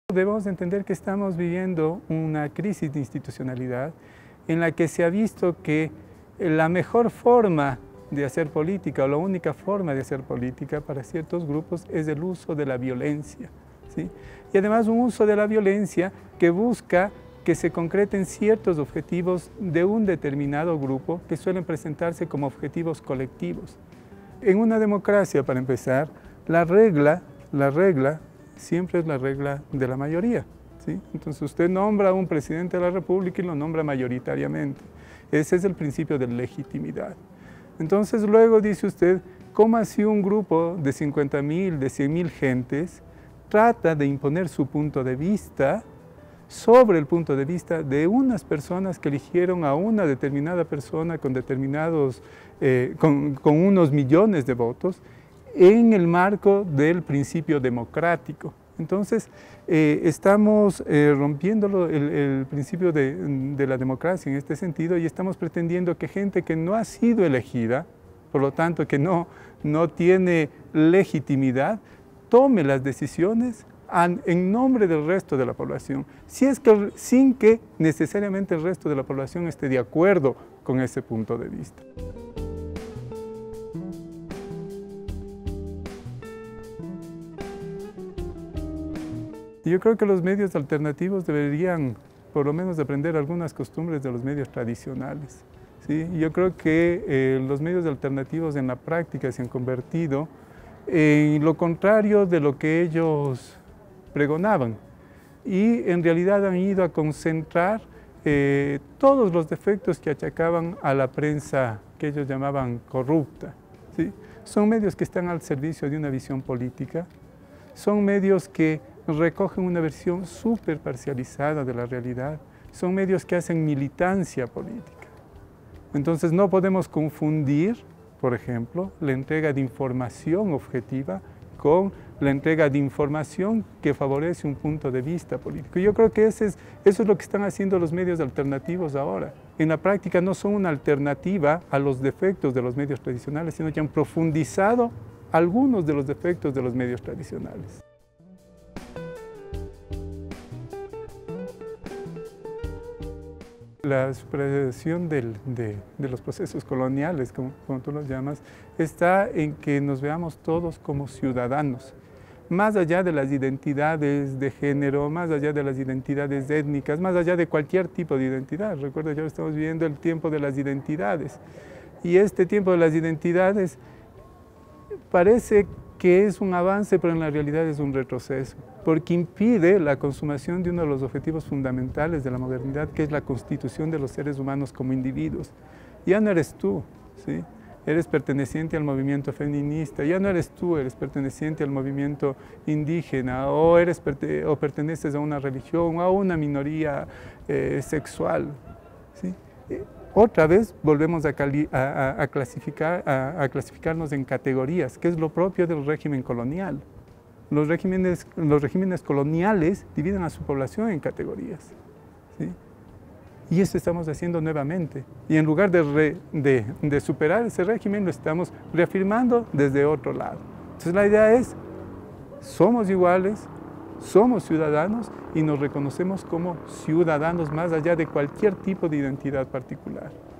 Debemos entender que estamos viviendo una crisis de institucionalidad en la que se ha visto que la mejor forma de hacer política o la única forma de hacer política para ciertos grupos es el uso de la violencia, ¿sí? Y además un uso de la violencia que busca que se concreten ciertos objetivos de un determinado grupo que suelen presentarse como objetivos colectivos. En una democracia, para empezar, la regla siempre es la regla de la mayoría, ¿sí? Entonces usted nombra a un presidente de la República y lo nombra mayoritariamente. Ese es el principio de legitimidad. Entonces luego dice usted, ¿cómo así un grupo de 50.000, de 100.000 gentes trata de imponer su punto de vista sobre el punto de vista de unas personas que eligieron a una determinada persona con determinados, con unos millones de votos, en el marco del principio democrático? Entonces, estamos rompiendo el principio de la democracia en este sentido y estamos pretendiendo que gente que no ha sido elegida, por lo tanto que no tiene legitimidad, tome las decisiones en nombre del resto de la población, sin que necesariamente el resto de la población esté de acuerdo con ese punto de vista. Yo creo que los medios alternativos deberían, por lo menos, aprender algunas costumbres de los medios tradicionales, ¿sí? Yo creo que los medios alternativos en la práctica se han convertido en lo contrario de lo que ellos pregonaban y en realidad han ido a concentrar todos los defectos que achacaban a la prensa que ellos llamaban corrupta, ¿sí? Son medios que están al servicio de una visión política, son medios que recogen una versión súper parcializada de la realidad, son medios que hacen militancia política. Entonces no podemos confundir, por ejemplo, la entrega de información objetiva con la entrega de información que favorece un punto de vista político. Yo creo que eso es lo que están haciendo los medios alternativos ahora. En la práctica no son una alternativa a los defectos de los medios tradicionales, sino que han profundizado algunos de los defectos de los medios tradicionales. La superación de los procesos coloniales, como tú los llamas, está en que nos veamos todos como ciudadanos, más allá de las identidades de género, más allá de las identidades étnicas, más allá de cualquier tipo de identidad. Recuerda que ahora estamos viviendo el tiempo de las identidades, y este tiempo de las identidades parece que es un avance, pero en la realidad es un retroceso, porque impide la consumación de uno de los objetivos fundamentales de la modernidad, que es la constitución de los seres humanos como individuos. Ya no eres tú, ¿sí? Eres perteneciente al movimiento feminista, ya no eres tú, eres perteneciente al movimiento indígena, o perteneces a una religión o a una minoría sexual, ¿sí? Otra vez volvemos a clasificarnos en categorías, que es lo propio del régimen colonial. Los regímenes coloniales dividen a su población en categorías, ¿sí? Y eso estamos haciendo nuevamente. Y en lugar de superar ese régimen, lo estamos reafirmando desde otro lado. Entonces la idea es, somos iguales, somos ciudadanos y nos reconocemos como ciudadanos más allá de cualquier tipo de identidad particular.